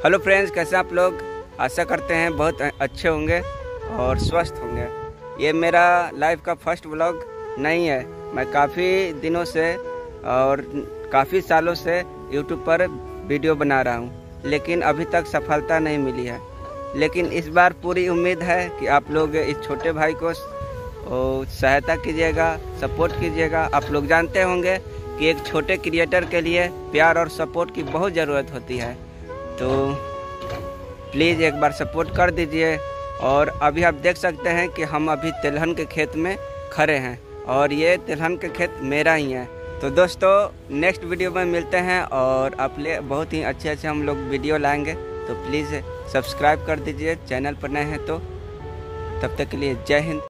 Hello friends, कैसे आप लोग? आशा करते हैं बहुत अच्छे होंगे और स्वस्थ होंगे। ये मेरा लाइफ का फर्स्ट व्लॉग नहीं है। मैं काफ़ी दिनों से और काफ़ी सालों से यूट्यूब पर वीडियो बना रहा हूँ, लेकिन अभी तक सफलता नहीं मिली है। लेकिन इस बार पूरी उम्मीद है कि आप लोग इस छोटे भाई को सहायता कीजिएगा, सपोर्ट कीजिएगा। आप लोग जानते होंगे कि एक छोटे क्रिएटर के लिए प्यार और सपोर्ट की बहुत ज़रूरत होती है, तो प्लीज़ एक बार सपोर्ट कर दीजिए। और अभी आप देख सकते हैं कि हम अभी तिलहन के खेत में खड़े हैं और ये तिलहन के खेत मेरा ही है। तो दोस्तों, नेक्स्ट वीडियो में मिलते हैं और आप लिए बहुत ही अच्छे हम लोग वीडियो लाएंगे। तो प्लीज़ सब्सक्राइब कर दीजिए, चैनल पर नए हैं तो। तब तक के लिए जय हिंद।